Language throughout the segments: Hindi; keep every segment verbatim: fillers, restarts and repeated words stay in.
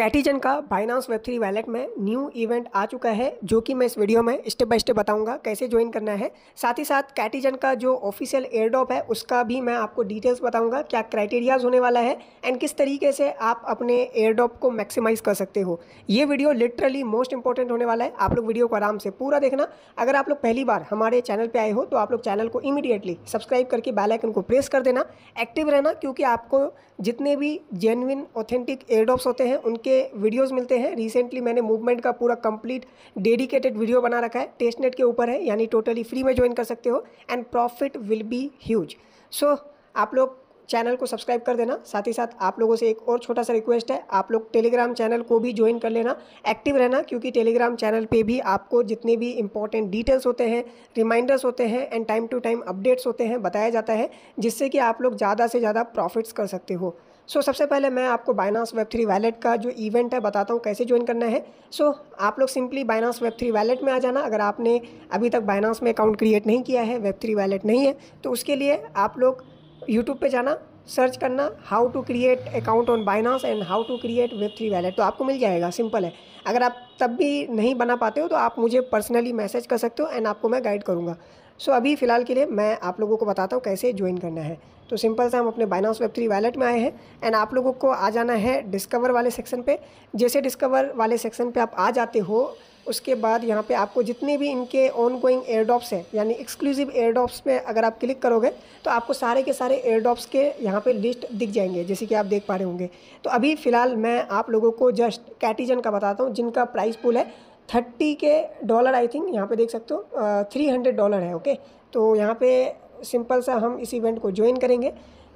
कैटीजन का बाइनांस वेब थ्री वैलेट में न्यू इवेंट आ चुका है, जो कि मैं इस वीडियो में स्टेप बाय स्टेप बताऊंगा कैसे ज्वाइन करना है। साथ ही साथ कैटीजन का जो ऑफिशियल एयरड्रॉप है उसका भी मैं आपको डिटेल्स बताऊंगा, क्या क्राइटेरियाज होने वाला है एंड किस तरीके से आप अपने एयरड्रॉप को मैक्सिमाइज कर सकते हो। ये वीडियो लिटरली मोस्ट इंपॉर्टेंट होने वाला है। आप लोग वीडियो को आराम से पूरा देखना। अगर आप लोग पहली बार हमारे चैनल पर आए हो तो आप लोग चैनल को इमीडिएटली सब्सक्राइब करके बेल आइकन को प्रेस कर देना, एक्टिव रहना, क्योंकि आपको जितने भी जेन्युइन ऑथेंटिक एयरड्रॉप्स होते हैं उनके वीडियोस मिलते हैं। रिसेंटली मैंने मूवमेंट का पूरा कंप्लीट डेडिकेटेड वीडियो बना रखा है, टेस्टनेट के ऊपर है, यानी टोटली फ्री में ज्वाइन कर सकते हो and profit will be huge. So आप लोग चैनल को सब्सक्राइब कर देना। साथ ही साथ आप लोगों से एक और छोटा सा रिक्वेस्ट है, आप लोग टेलीग्राम चैनल को भी ज्वाइन कर लेना, एक्टिव रहना, क्योंकि टेलीग्राम चैनल पे भी आपको जितने भी इंपॉर्टेंट डिटेल्स होते हैं, रिमाइंडर्स होते हैं and time to time updates होते हैं, बताया जाता है, जिससे कि आप लोग ज़्यादा से ज़्यादा प्रॉफिट्स कर सकते हो। सो so, सबसे पहले मैं आपको बाइनांस वेब थ्री वैलेट का जो इवेंट है बताता हूँ कैसे ज्वाइन करना है। सो so, आप लोग simply Binance web three wallet में आ जाना। अगर आपने अभी तक बाइनांस में अकाउंट क्रिएट नहीं किया है, वेब थ्री वैलेट नहीं है, तो उसके लिए आप लोग यूट्यूब पे जाना, सर्च करना how to create account on Binance and how to create web three wallet, तो आपको मिल जाएगा। सिंपल है। अगर आप तब भी नहीं बना पाते हो तो आप मुझे पर्सनली मैसेज कर सकते हो एंड आपको मैं गाइड करूँगा। सो so, अभी फ़िलहाल के लिए मैं आप लोगों को बताता हूँ कैसे ज्वाइन करना है। तो सिंपल से हम अपने बाइनांस वेब थ्री वैलेट में आए हैं एंड आप लोगों को आ जाना है डिस्कवर वाले सेक्शन पे। जैसे डिस्कवर वाले सेक्शन पे आप आ जाते हो, उसके बाद यहाँ पे आपको जितने भी इनके ऑन गोइंग एयरड्रॉप्स हैं, यानी एक्सक्लूसिव एयरड्रॉप्स पे अगर आप क्लिक करोगे तो आपको सारे के सारे एयरड्रॉप्स के यहाँ पे लिस्ट दिख जाएंगे, जैसे कि आप देख पा रहे होंगे। तो अभी फ़िलहाल मैं आप लोगों को जस्ट कैटीजन का बताता हूँ, जिनका प्राइस पूल है thirty K dollar, I think यहाँ पे देख सकते हो थ्री हंड्रेड डॉलर है। ओके, तो यहाँ पे सिंपल सा हम इस इवेंट को ज्वाइन करेंगे।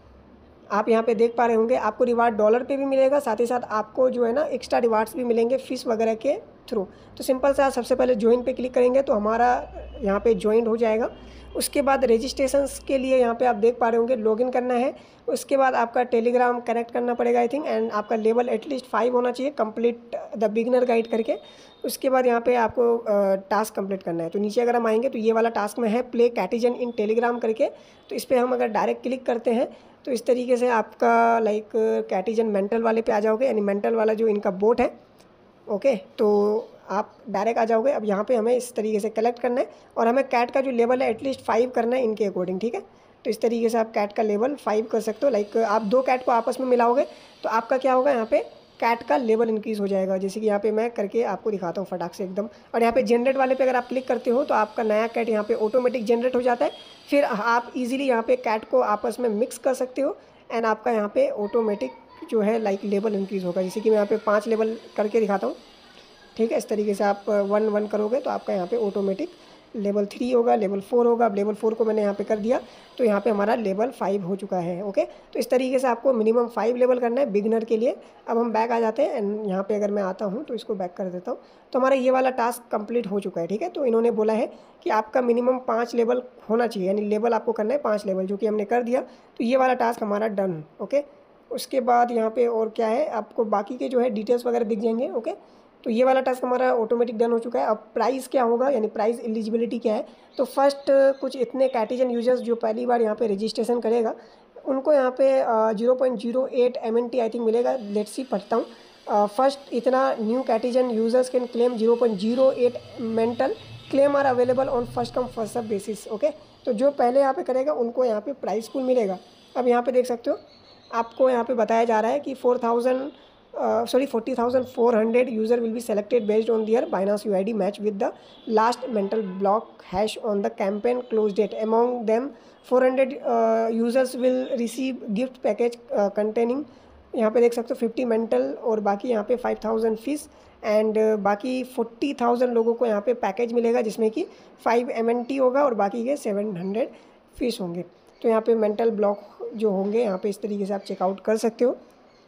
आप यहाँ पे देख पा रहे होंगे आपको रिवार्ड डॉलर पे भी मिलेगा, साथ ही साथ आपको जो है ना एक्स्ट्रा रिवार्ड्स भी मिलेंगे फिश वगैरह के थ्रू। तो सिंपल सा सबसे पहले ज्वाइन पे क्लिक करेंगे तो हमारा यहाँ पे ज्वाइन हो जाएगा। उसके बाद रजिस्ट्रेशंस के लिए यहाँ पे आप देख पा रहे होंगे लॉगिन करना है। उसके बाद आपका टेलीग्राम कनेक्ट करना पड़ेगा आई थिंक, एंड आपका लेवल एटलीस्ट फाइव होना चाहिए, कंप्लीट द बिगिनर गाइड करके। उसके बाद यहाँ पे आपको टास्क कंप्लीट करना है। तो नीचे अगर हम आएंगे तो ये वाला टास्क में है प्ले कैटीजन इन टेलीग्राम करके, तो इस पर हम अगर डायरेक्ट क्लिक करते हैं तो इस तरीके से आपका लाइक कैटीजन मेंटल वाले पे आ जाओगे, यानी मेंटल वाला जो इनका बोट है। ओके, तो आप डायरेक्ट आ जाओगे। अब यहाँ पे हमें इस तरीके से कलेक्ट करना है और हमें कैट का जो लेवल है एटलीस्ट फाइव करना है इनके अकॉर्डिंग, ठीक है। तो इस तरीके से आप कैट का लेवल फाइव कर सकते हो। लाइक आप दो कैट को आपस में मिलाओगे तो आपका क्या होगा, यहाँ पे कैट का लेवल इंक्रीज़ हो जाएगा, जैसे कि यहाँ पे मैं करके आपको दिखाता हूँ फटाक से एकदम। और यहाँ पे जनरेट वाले पे अगर आप क्लिक करते हो तो आपका नया कैट यहाँ पे ऑटोमेटिक जनरेट हो जाता है। फिर आप इजीली यहाँ पे कैट को आपस में मिक्स कर सकते हो एंड आपका यहाँ पे ऑटोमेटिक जो है लाइक लेवल इंक्रीज़ होगा। जैसे कि मैं यहाँ पे पाँच लेवल करके दिखाता हूँ, ठीक है। इस तरीके से आप वन वन करोगे तो आपका यहाँ पे ऑटोमेटिक लेवल थ्री होगा, लेवल फोर होगा। अब लेवल फोर को मैंने यहाँ पे कर दिया तो यहाँ पे हमारा लेवल फाइव हो चुका है। ओके, तो इस तरीके से आपको मिनिमम फाइव लेवल करना है बिगिनर के लिए। अब हम बैक आ जाते हैं एंड यहाँ पे अगर मैं आता हूँ तो इसको बैक कर देता हूँ, तो हमारा ये वाला टास्क कंप्लीट हो चुका है, ठीक है। तो इन्होंने बोला है कि आपका मिनिमम पाँच लेवल होना चाहिए, यानी लेवल आपको करना है पाँच लेवल, जो कि हमने कर दिया। तो ये वाला टास्क हमारा डन। ओके, उसके बाद यहाँ पे और क्या है, आपको बाकी के जो है डिटेल्स वगैरह दिख जाएंगे। ओके, तो ये वाला टास्क हमारा ऑटोमेटिक डन हो चुका है। अब प्राइस क्या होगा, यानी प्राइस एलिजिबिलिटी क्या है। तो फर्स्ट कुछ इतने कैटीजन यूजर्स जो पहली बार यहाँ पे रजिस्ट्रेशन करेगा उनको यहाँ पे zero point zero eight M N T I think मिलेगा। लेट्स सी पढ़ता हूँ। फर्स्ट इतना न्यू कैटीजन users can claim zero point zero eight mental claim are available on first come first serve basis. Okay, तो जो पहले यहाँ पे करेगा उनको यहाँ पे प्राइस पूल मिलेगा। अब यहाँ पे देख सकते हो आपको यहाँ पे बताया जा रहा है कि four thousand sorry forty thousand four hundred user will be selected based on their Binance U I D match with the last mental block hash on the campaign close date. Among them four hundred users will receive gift package containing, यहाँ पे देख सकते हो फिफ्टी मेंटल और बाकी यहाँ पे फाइव थाउजेंड फीस एंड बाकी फोर्टी थाउजेंड लोगों को यहाँ पे पैकेज मिलेगा, जिसमें कि फाइव एम एन टी होगा और बाकी के सेवन हंड्रेड फीस होंगे। तो यहाँ पे मेंटल ब्लॉक जो होंगे यहाँ पे इस तरीके से आप चेकआउट कर सकते हो।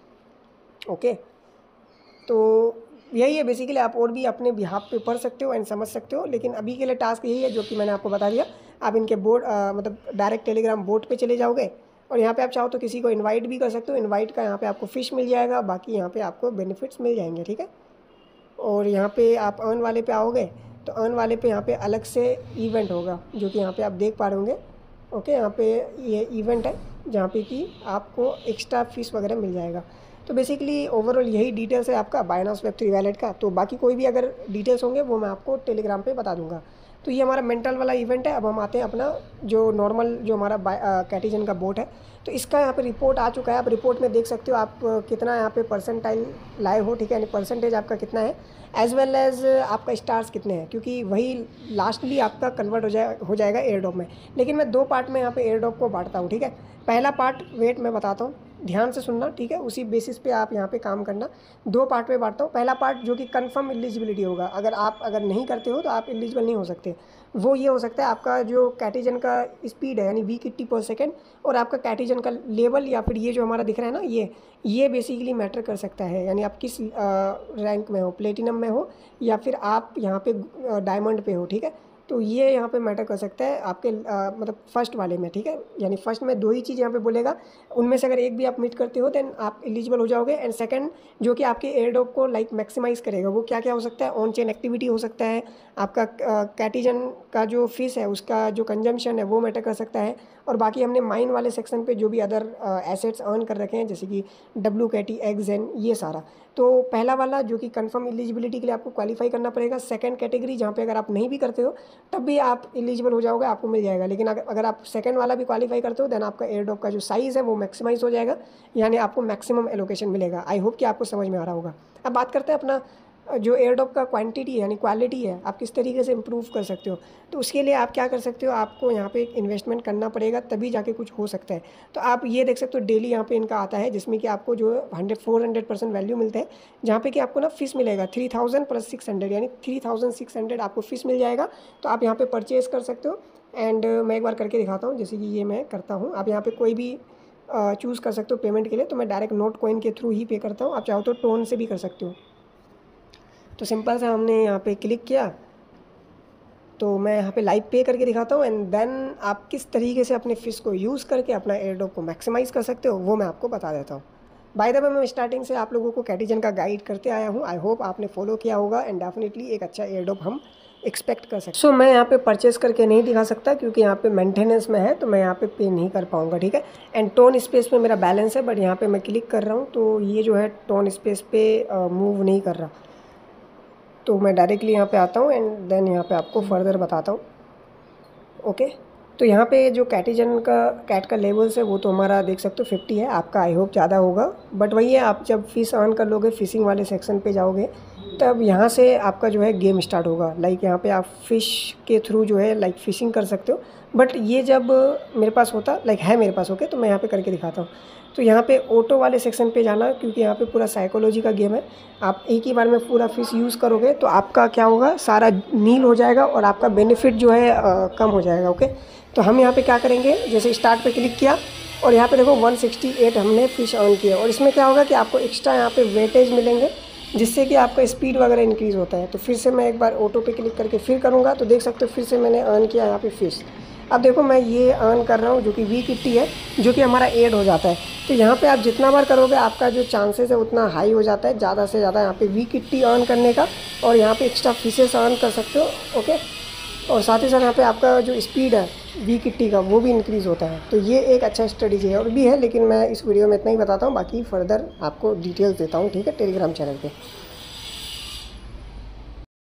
ओके, तो यही है बेसिकली। आप और भी अपने बिहाफ पे पढ़ सकते हो एंड समझ सकते हो, लेकिन अभी के लिए टास्क यही है जो कि मैंने आपको बता दिया। आप इनके बोर्ड मतलब डायरेक्ट टेलीग्राम बोर्ड पे चले जाओगे और यहाँ पे आप चाहो तो किसी को इनवाइट भी कर सकते हो। इनवाइट का यहाँ पे आपको फ़िश मिल जाएगा, बाकी यहाँ पे आपको बेनिफिट्स मिल जाएंगे, ठीक है। और यहाँ पे आप अर्न वाले पे आओगे तो अर्न वाले पे यहाँ पे अलग से इवेंट होगा, जो कि यहाँ पे आप देख पा रहे होंगे। ओके, यहाँ पे ये इवेंट है जहाँ पे कि आपको एक्स्ट्रा फीस वगैरह मिल जाएगा। तो बेसिकली ओवरऑल यही डिटेल्स है आपका बाइनांस वेब थ्री वैलेट का। तो बाकी कोई भी अगर डिटेल्स होंगे वो मैं आपको टेलीग्राम पे बता दूंगा। तो ये हमारा मेंटल वाला इवेंट है। अब हम आते हैं अपना जो नॉर्मल जो हमारा कैटिजन का बोट है, तो इसका यहाँ पे रिपोर्ट आ चुका है। आप रिपोर्ट में देख सकते हो आप कितना यहाँ पे परसेंटाइल लाए हो, ठीक है, यानी परसेंटेज आपका कितना है, एज वेल एज आपका स्टार्स कितने हैं, क्योंकि वही लास्टली आपका कन्वर्ट हो जाए हो जाएगा एयर ड्रॉप में। लेकिन मैं दो पार्ट में यहाँ पे एयर ड्रॉप को बांटता हूँ, ठीक है। पहला पार्ट वेट मैं बताता हूँ, ध्यान से सुनना, ठीक है, उसी बेसिस पे आप यहाँ पे काम करना। दो पार्ट में बांटता हूँ। पहला पार्ट जो कि कंफर्म एलिजिबिलिटी होगा, अगर आप अगर नहीं करते हो तो आप एलिजिबल नहीं हो सकते। वो ये हो सकता है आपका जो कैटिजन का स्पीड है यानी वी किट्टी पर सेकेंड, और आपका कैटिजन का लेवल, या फिर ये जो हमारा दिख रहा है ना, ये ये बेसिकली मैटर कर सकता है। यानी आप किस रैंक में हो, प्लेटिनम में हो या फिर आप यहाँ पे डायमंड पे हो, ठीक है। तो ये यहाँ पे मैटर कर सकता है आपके आ, मतलब फर्स्ट वाले में, ठीक है। यानी फर्स्ट में दो ही चीज़ यहाँ पे बोलेगा, उनमें से अगर एक भी आप मीट करते हो देन आप एलिजिबल हो जाओगे। एंड सेकंड जो कि आपके एयर ड्रॉप को लाइक मैक्सिमाइज़ करेगा, वो क्या क्या हो सकता है, ऑन चेन एक्टिविटी हो सकता है, आपका कैटिजन का जो फीस है उसका जो कंजम्पशन है वो मैटर कर सकता है, और बाकी हमने माइन वाले सेक्शन पे जो भी अदर एसेट्स अर्न कर रखे हैं जैसे कि डब्ल्यू कैटी एक्सएन, ये सारा। तो पहला वाला जो कि कंफर्म एलिजिबिलिटी के लिए आपको क्वालिफाई करना पड़ेगा। सेकंड कैटेगरी जहाँ पे अगर आप नहीं भी करते हो तब भी आप एलिजिबल हो जाओगे, आपको मिल जाएगा। लेकिन अगर अगर आप सेकंड वाला भी क्वालिफाई करते हो देन आपका एयर ड्रॉप का जो साइज़ है वो मैक्सिमाइज हो जाएगा, यानी आपको मैक्सिमम एलोकेशन मिलेगा। आई होप कि आपको समझ में आ रहा होगा। अब बात करते हैं अपना जो एयर ड्रॉप का क्वांटिटी है यानी क्वालिटी है, आप किस तरीके से इम्प्रूव कर सकते हो। तो उसके लिए आप क्या कर सकते हो, आपको यहाँ पे एक इन्वेस्टमेंट करना पड़ेगा, तभी जाके कुछ हो सकता है। तो आप ये देख सकते हो डेली यहाँ पे इनका आता है, जिसमें कि आपको जो hundred four hundred percent value मिलते हैं, जहाँ पे कि आपको ना फीस मिलेगा three thousand plus six hundred यानी थ्री थाउजेंड सिक्स हंड्रेड आपको फीस मिल जाएगा। तो आप यहाँ पे परचेज कर सकते हो। एंड मैं एक बार करके दिखाता हूँ, जैसे कि ये मैं करता हूँ। आप यहाँ पर कोई भी चूज़ कर सकते हो पेमेंट के लिए। तो मैं डायरेक्ट नोट कॉइन के थ्रू ही पे करता हूँ, आप चाहो तो टोन से भी कर सकते हो। तो सिंपल से हमने यहाँ पे क्लिक किया, तो मैं यहाँ पे लाइव पे करके दिखाता हूँ। एंड देन आप किस तरीके से अपने फिश को यूज़ करके अपना एयर ड्रॉप को मैक्सिमाइज़ कर सकते हो वो मैं आपको बता देता हूँ। बाय द वे मैं स्टार्टिंग से आप लोगों को कैटिजन का गाइड करते आया हूँ, आई होप आपने फॉलो किया होगा। एंड डेफिनेटली एक अच्छा एयर ड्रॉप हम एक्सपेक्ट कर सकते हैं। सो मैं यहाँ पे परचेस करके नहीं दिखा सकता क्योंकि यहाँ पे मेंटेनेंस में है, तो मैं यहाँ पे पे नहीं कर पाऊँगा, ठीक है। एंड टोन स्पेस में मेरा बैलेंस है, बट यहाँ पे मैं क्लिक कर रहा हूँ तो ये जो है टोन स्पेस पे मूव नहीं कर रहा। तो मैं डायरेक्टली यहाँ पे आता हूँ एंड देन यहाँ पे आपको फर्दर बताता हूँ। ओके, तो यहाँ पे जो कैटिजन का कैट का लेवल्स है वो तो हमारा देख सकते हो फिफ्टी है, आपका आई होप ज़्यादा होगा। बट वही है, आप जब फिश अर्न कर लोगे, फिशिंग वाले सेक्शन पे जाओगे, तब यहाँ से आपका जो है गेम स्टार्ट होगा। लाइक यहाँ पे आप फ़िश के थ्रू जो है लाइक फ़िशिंग कर सकते हो। बट ये जब मेरे पास होता लाइक है मेरे पास, ओके, तो मैं यहाँ पे करके दिखाता हूँ। तो यहाँ पे ऑटो वाले सेक्शन पे जाना, क्योंकि यहाँ पे पूरा साइकोलॉजी का गेम है। आप एक ही बार में पूरा फिश यूज़ करोगे तो आपका क्या होगा, सारा नील हो जाएगा और आपका बेनिफिट जो है आ, कम हो जाएगा। ओके, तो हम यहाँ पे क्या करेंगे, जैसे स्टार्ट पे क्लिक किया और यहाँ पे देखो वन सिक्सटी एट हमने फिश अर्न किया, और इसमें क्या होगा कि आपको एक्स्ट्रा यहाँ पे वेटेज मिलेंगे जिससे कि आपका स्पीड वगैरह इंक्रीज़ होता है। तो फिर से मैं एक बार ऑटो पे क्लिक करके फिर करूँगा तो देख सकते हो फिर से मैंने अर्न किया यहाँ पे फिश। अब देखो मैं ये अर्न कर रहा हूँ जो कि वी किट्टी है, जो कि हमारा ऐड हो जाता है। तो यहाँ पे आप जितना बार करोगे आपका जो चांसेस है उतना हाई हो जाता है, ज़्यादा से ज़्यादा यहाँ पे वी किट्टी अर्न करने का, और यहाँ पे एक्स्ट्रा फिशेस अर्न कर सकते हो। ओके, और साथ ही साथ यहाँ पे आपका जो स्पीड है वी किट्टी का वो भी इंक्रीज़ होता है। तो ये एक अच्छा स्ट्रेटेजी है और भी है, लेकिन मैं इस वीडियो में इतना ही बताता हूँ, बाकी फर्दर आपको डिटेल्स देता हूँ, ठीक है, टेलीग्राम चैनल पे।